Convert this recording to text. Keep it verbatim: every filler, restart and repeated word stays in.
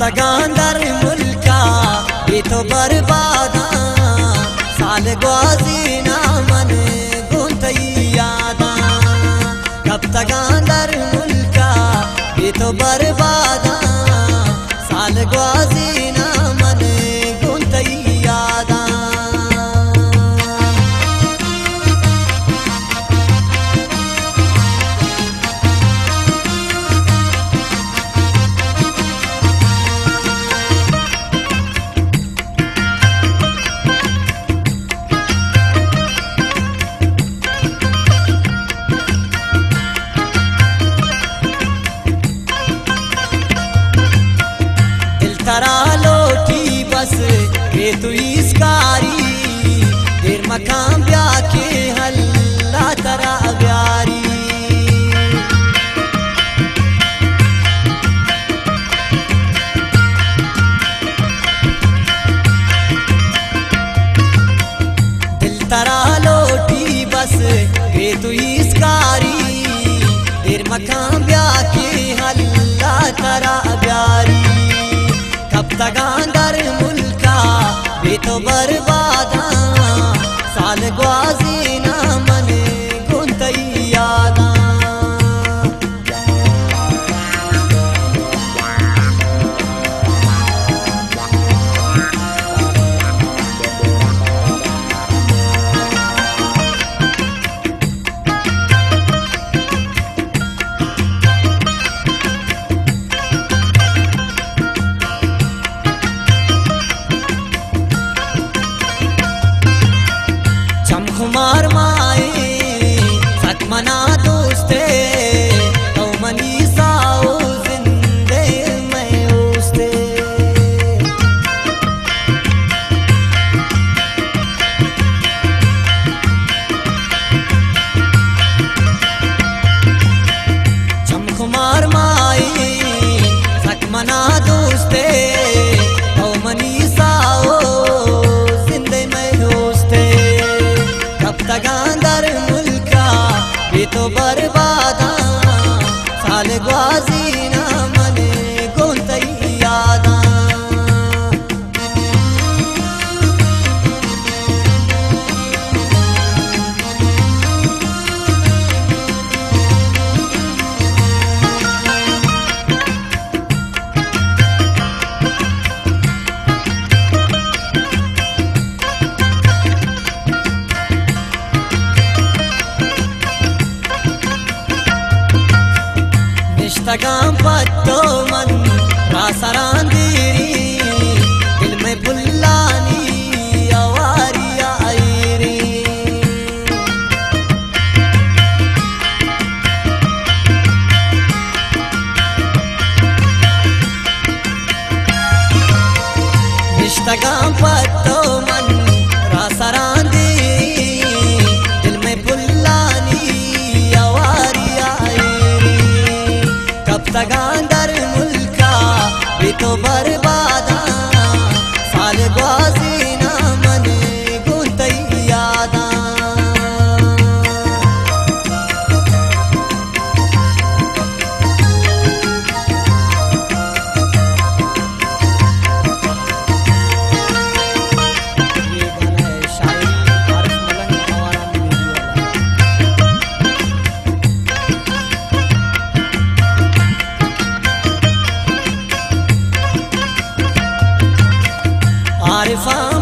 तगांदर मुल्का ये तो बर्बादा साल ग्वाजी ना मन गुंतई यादा कब तगांदर मुल्का ये तो बर्बादा साल ग्वाजी ना मन गुंतई यादा तरा लोटी बस ये तु इसकारी देर मकाम ब्याके हल्ला तरा ब्यारी दिल तरा लोटी बस ये तु इसकारी देर मकाम ब्याके हल्ला तरा ब्यारी कब तगांदर मुल्का ये तो बर्बादा साल ग्वाजी ना मन गुंतई यादा खुमार माए सक मना दोस्ते तो मनी साओ जिंदे में उस्ते चम खुमार माए सक मना दोस्ते तो मनी साओ जिंदे में उस्ते तगांदर मुल्का ये तो बर्बादा साल ग्वाजी ना मन गुंतई यादा तगाम पत्तो मन रासरान दीरी दिल में बुल्लानी आवारी आईरी तगाम पत्तो मन रासरान दीरी दिल में बुल्लानी आवारी आईरी कब तगांदर मुल्का ये तो बर्बादा साल ग्वाजी ना मन गुंतई यादा आरिफा